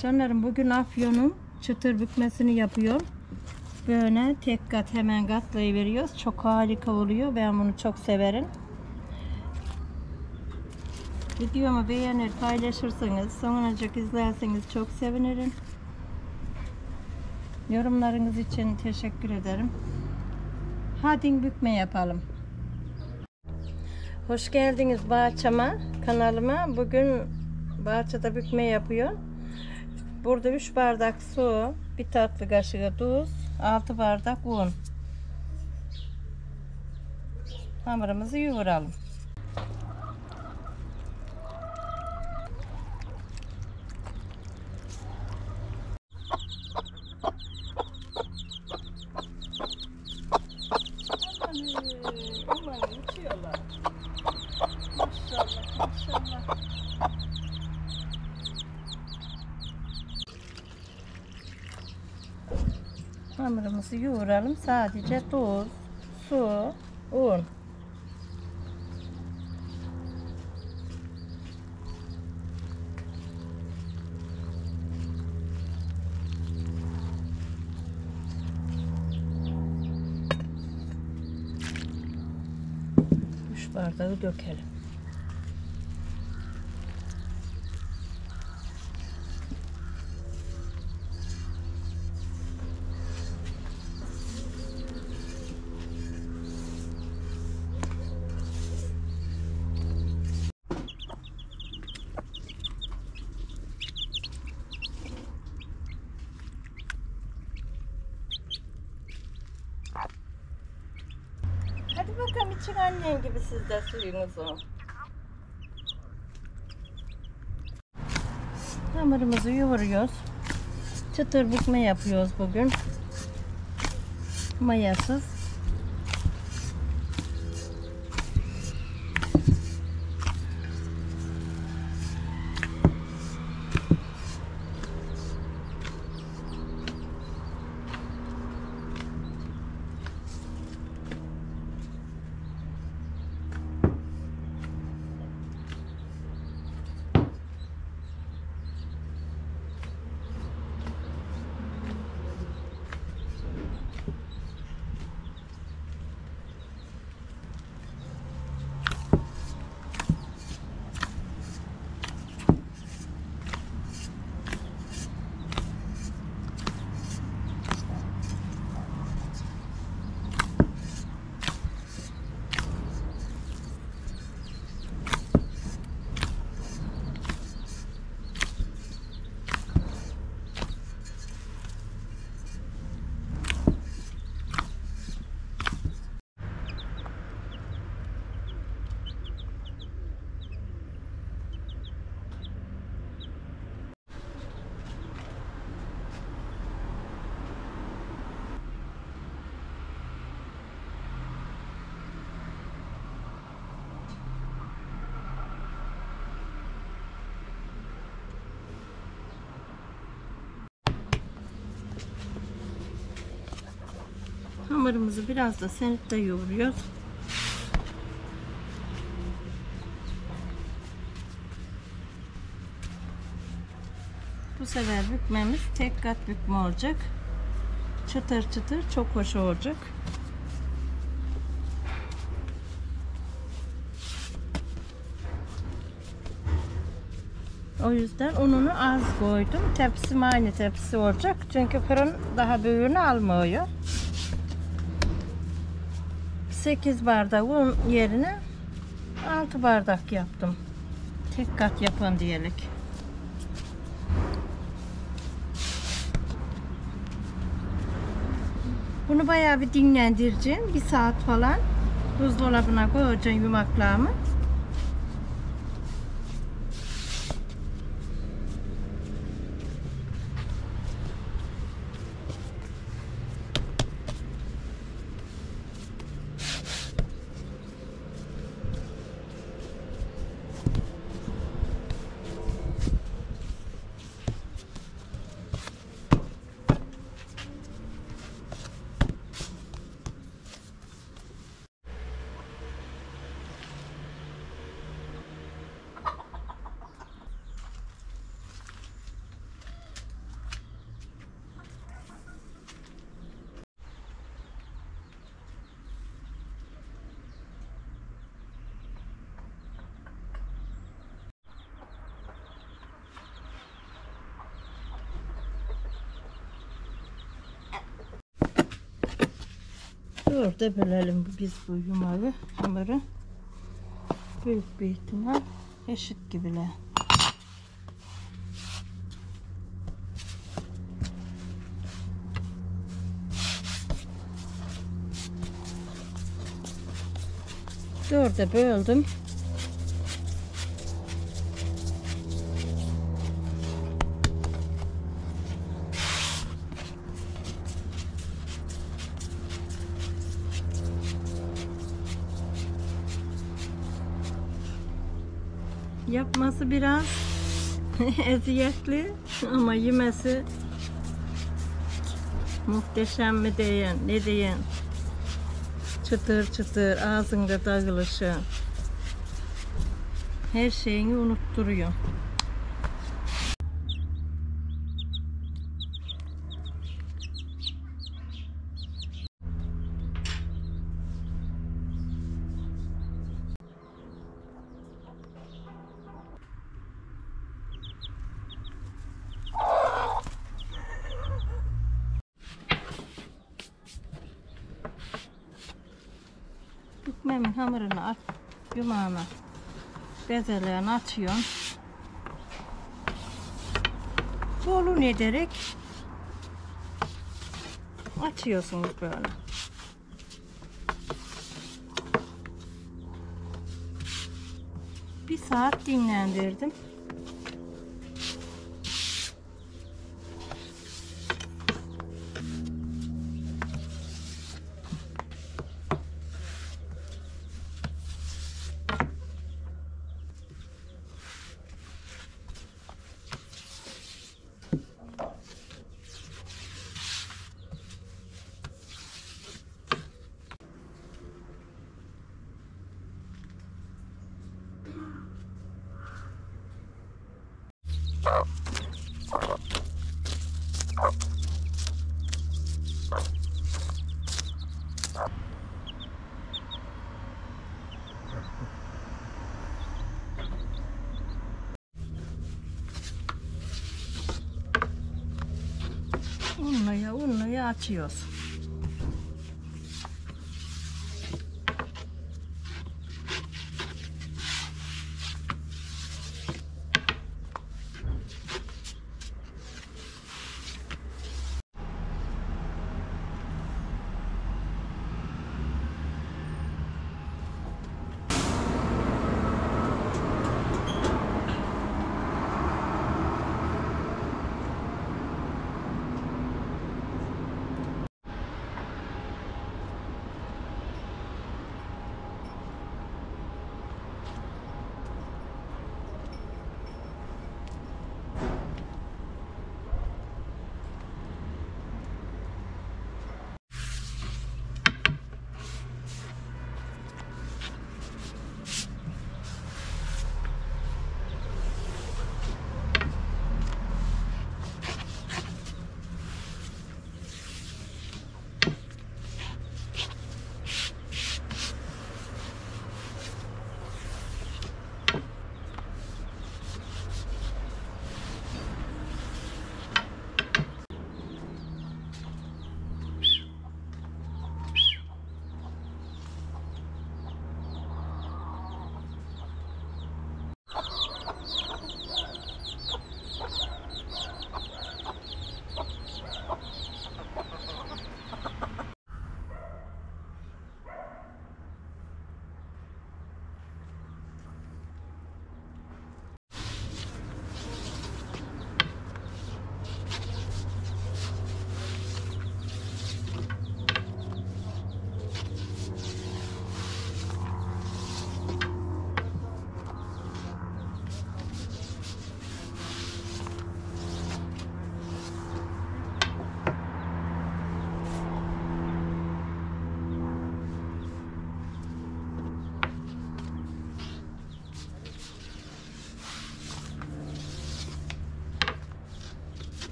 Canlarım, bugün afyonun çıtır bükmesini yapıyorum. Böyle tek kat hemen katlayıveriyoruz. Çok harika oluyor. Ben bunu çok severim. Videomu beğenir, paylaşırsanız, sonracık izlerseniz çok sevinirim. Yorumlarınız için teşekkür ederim. Hadi bükme yapalım. Hoş geldiniz bahçeme, kanalıma. Bugün bahçede bükme yapıyor. Burada 3 bardak su, 1 tatlı kaşığı tuz, 6 bardak un. Hamurumuzu yoğuralım. Aman uçuyorlar. Maşallah, maşallah. Hamurumuzu yoğuralım. Sadece tuz, su, un. Üç bardağı dökelim. Hadi bakalım, için annen gibi siz de suyunuzu. Hamurumuzu yoğuruyoruz. Çıtır bükme yapıyoruz bugün. Mayasız. Hamurumuzu biraz da senitte yoğuruyoruz. Bu sefer bükmemiz tek kat bükme olacak. Çıtır çıtır çok hoş olacak. O yüzden ununu az koydum. Tepsim aynı tepsi olacak. Çünkü fırın daha büyüğünü almıyor. 8 bardak un yerine 6 bardak yaptım. Tek kat yapın diyelim. Bunu bayağı bir dinlendireceğim. 1 saat falan. Buzdolabına koyacağım yumaklağımı. Dörde bölelim biz bu hamuru. Büyük bir ihtimal eşit gibiler. Dörde böldüm. Yapması biraz eziyetli ama yemesi muhteşem mi deyin, ne deyin? Çıtır çıtır ağzında dağılışı. Her şeyini unutturuyor. Bükmemin hamurunu at, yumağını, bezelerini açıyorsun. Bolun ederek açıyorsunuz böyle. Bir saat dinlendirdim. Unluya açıyoruz.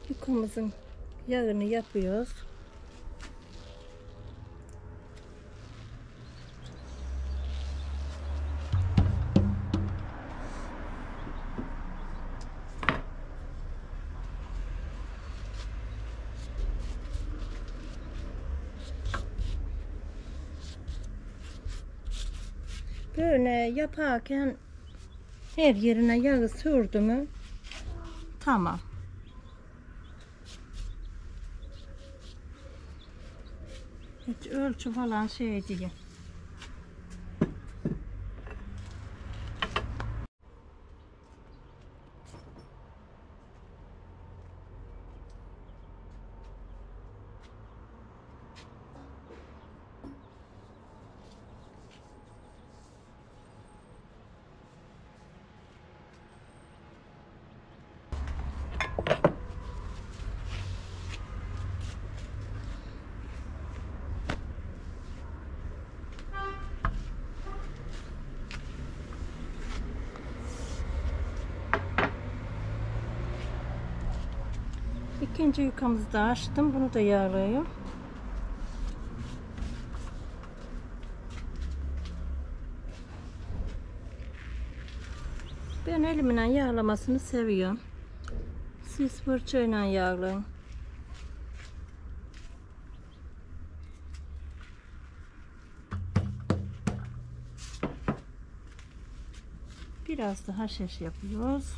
Yufkamızın yağını yapıyoruz. Böyle yaparken her yerine yağı sürdü mü tamam. Hiç ölçü falan şey değil. İkinci yufkamızı da açtım. Bunu da yağlıyorum. Ben elimle yağlamasını seviyorum. Siz fırçayla yağlayın. Biraz daha haşhaş yapıyoruz.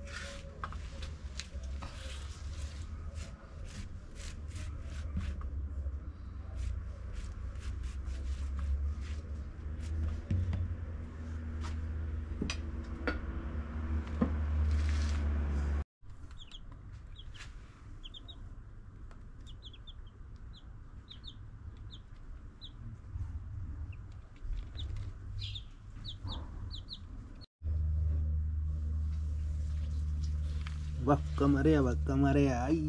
Bak kameraya bak kameraya. Ay.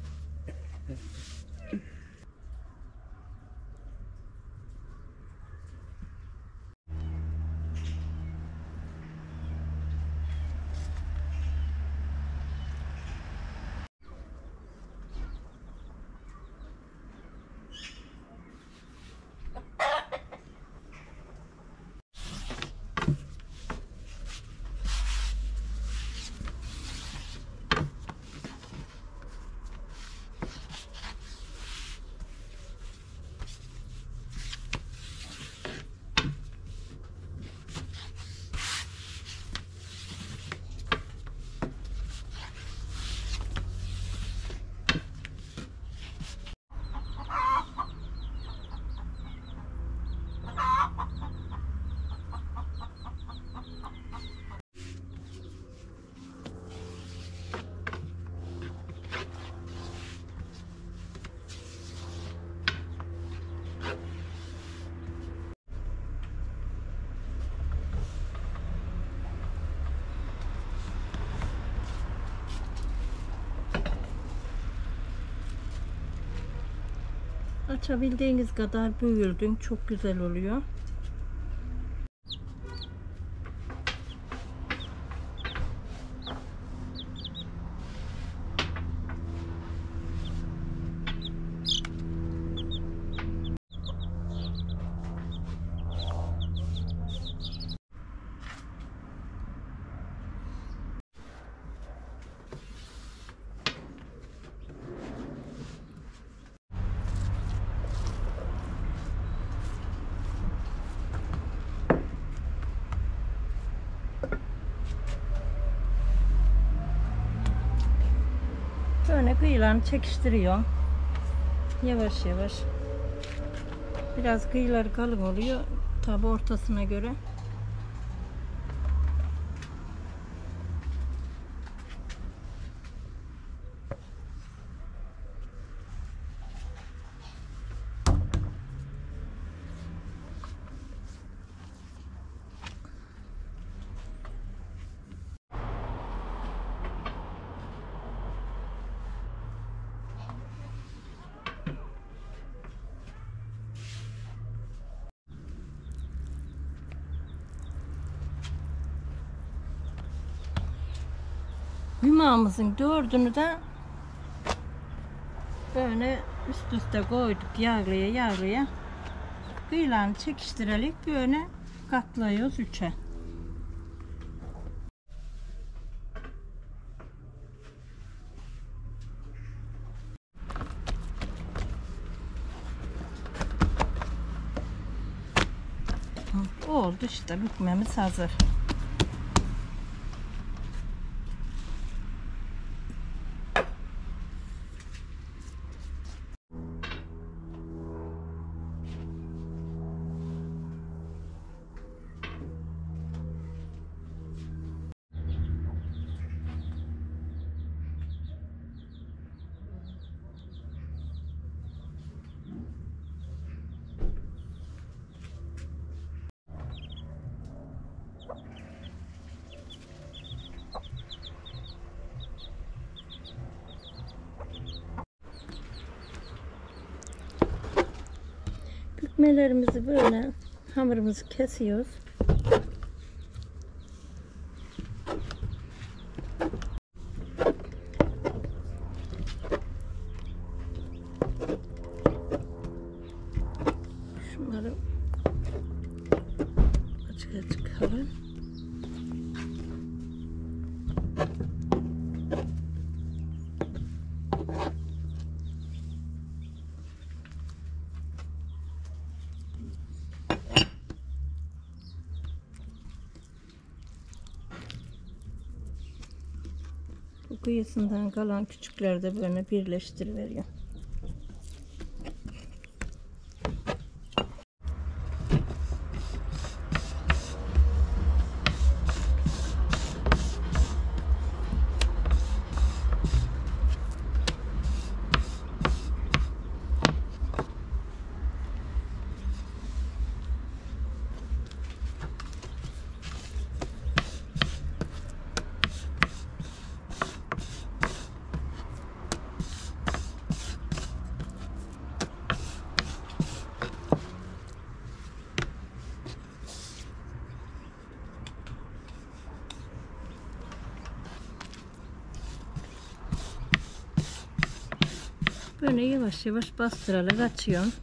Açabildiğiniz kadar büyüldün. Çok güzel oluyor. Böyle kıyılarını çekiştiriyorum. Yavaş yavaş. Biraz kıyıları kalın oluyor. Tabi ortasına göre. Yumağımızın dördünü de Böyle üst üste koyduk yağlıya. Kıyılarını çekiştirerek böyle katlıyoruz üçe. Oldu işte, bükmemiz hazır. Bükmelerimizi böyle hamurumuzu kesiyoruz. Şunları açık kalın. Bu kıyısından kalan küçükleri de böyle birleştiriveriyor. Böyle yavaş yavaş bastırarak açıyorum.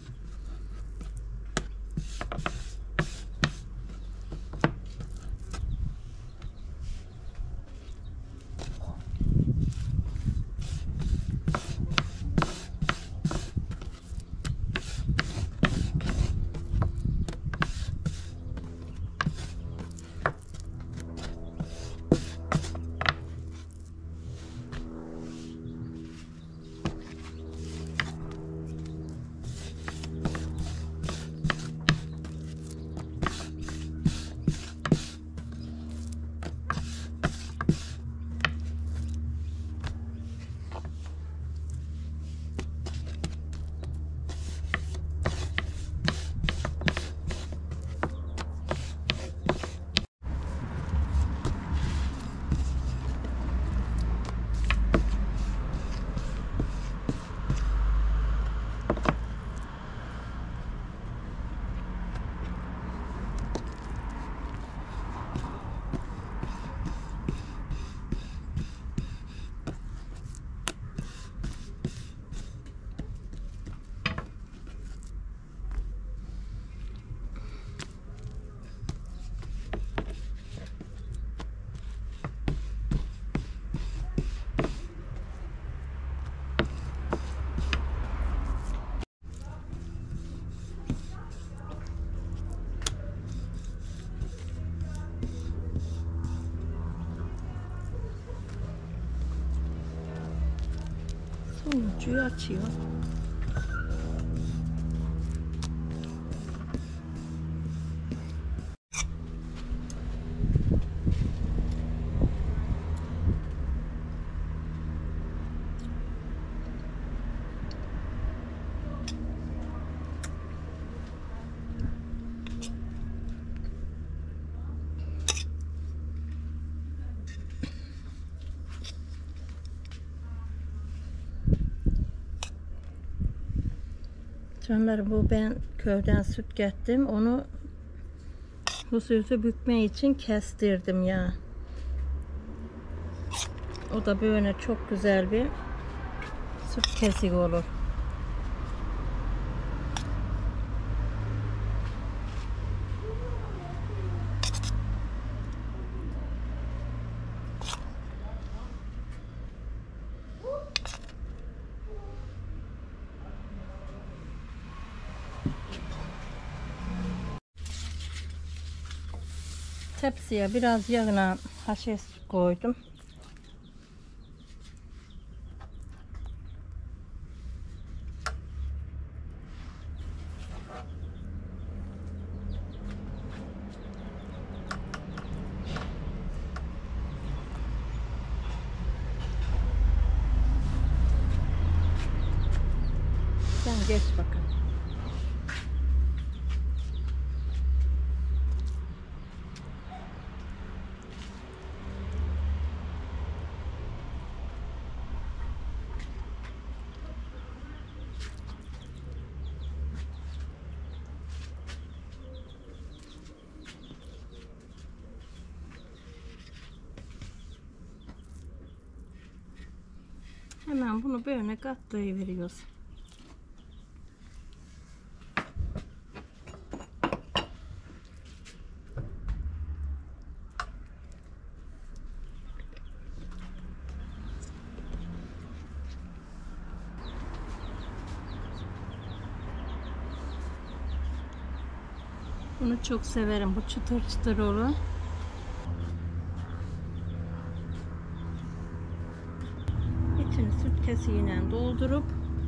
Sonuncuyu açıyor. Canlarım, bu ben köyden süt getirdim. Onu hususi bükme için kestirdim ya. O da böyle çok güzel bir süt kesik olur. Tepsiye biraz yağına haşhaş koydum. Sen geç bakın. Hemen bunu böyle katlayıveriyoruz. Bunu çok severim. Bu çıtır çıtır olur. İçini süt kesiğiyle doldurup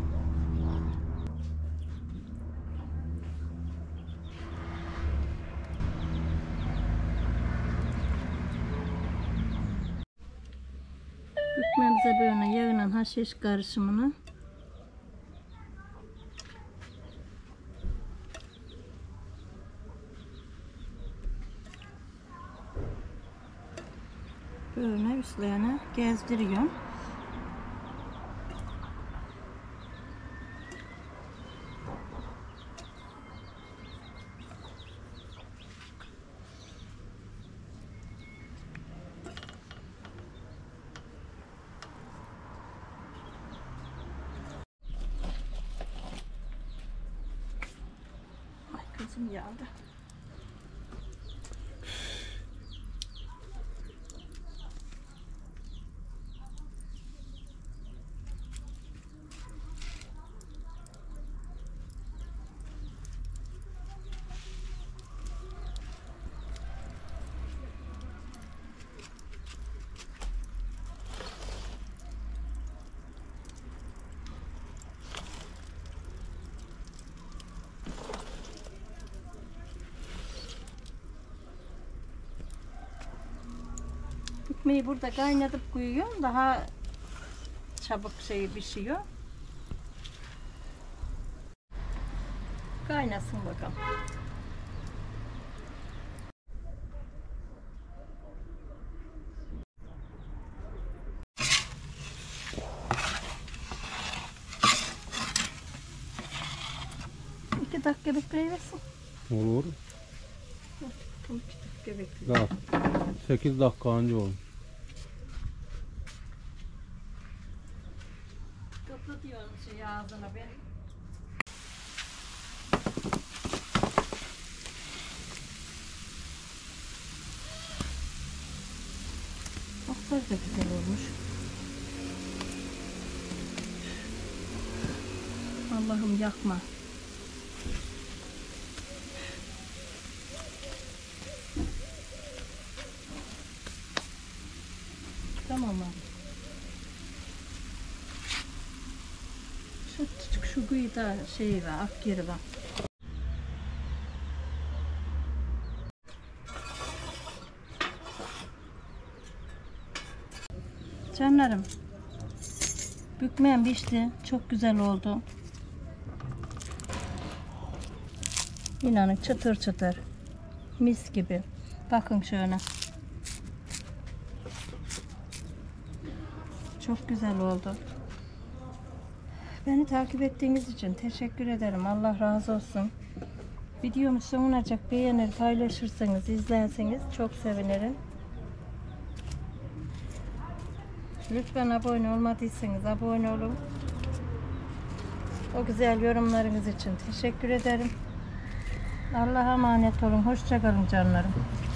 bükmemize böyle yağla haşhaş karışımını böyle üstlerine gezdiriyorum. Ay kızım yağdı. Bükmeyi burada kaynatıp koyuyorum. Daha çabuk pişiyor. Kaynasın bakalım. İki dakika bekleyiversin. Olur. Tam 2 dakika bekleyin. Daha 8 dakika önce olur. Kapatıyorum ağzına ben. Otlar da güzel olmuş. Allah'ım yakma. Tamam abi. Şu kıyıda var, ak yeri var. Canlarım, bükmem pişti, çok güzel oldu. İnanın çıtır çıtır, mis gibi. Bakın şöyle. Çok güzel oldu. Beni takip ettiğiniz için teşekkür ederim. Allah razı olsun. Videomu sonuna kadar beğenir, paylaşırsanız, izlerseniz çok sevinirim. Lütfen abone olmadıysanız abone olun. O güzel yorumlarınız için teşekkür ederim. Allah'a emanet olun. Hoşça kalın canlarım.